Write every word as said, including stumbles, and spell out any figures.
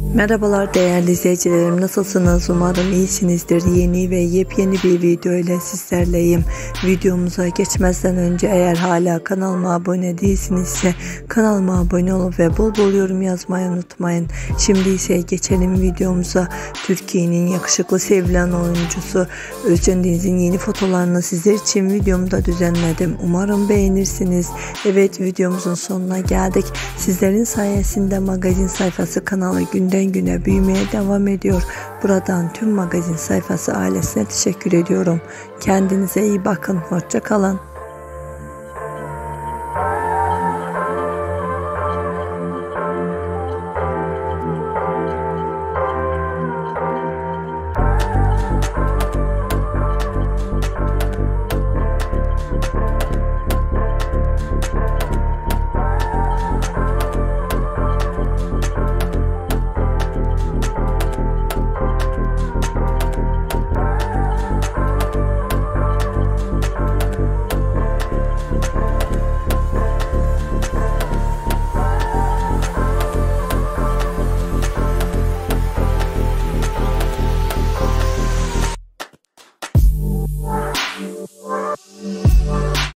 Merhabalar değerli izleyicilerim, nasılsınız? Umarım iyisinizdir. Yeni ve yepyeni bir video ile sizlerleyim. Videomuza geçmezden önce eğer hala kanalıma abone değilsinizse kanalıma abone olup ve bol bol yorum yazmayı unutmayın. Şimdi ise geçelim videomuza. Türkiye'nin yakışıklı sevilen oyuncusu Özcan Deniz'in yeni fotolarını sizler için videomda düzenledim. Umarım beğenirsiniz. Evet, videomuzun sonuna geldik. Sizlerin sayesinde magazin sayfası kanalı günden güne büyümeye devam ediyor. Buradan tüm magazin sayfası ailesine teşekkür ediyorum. Kendinize iyi bakın. Hoşça kalın.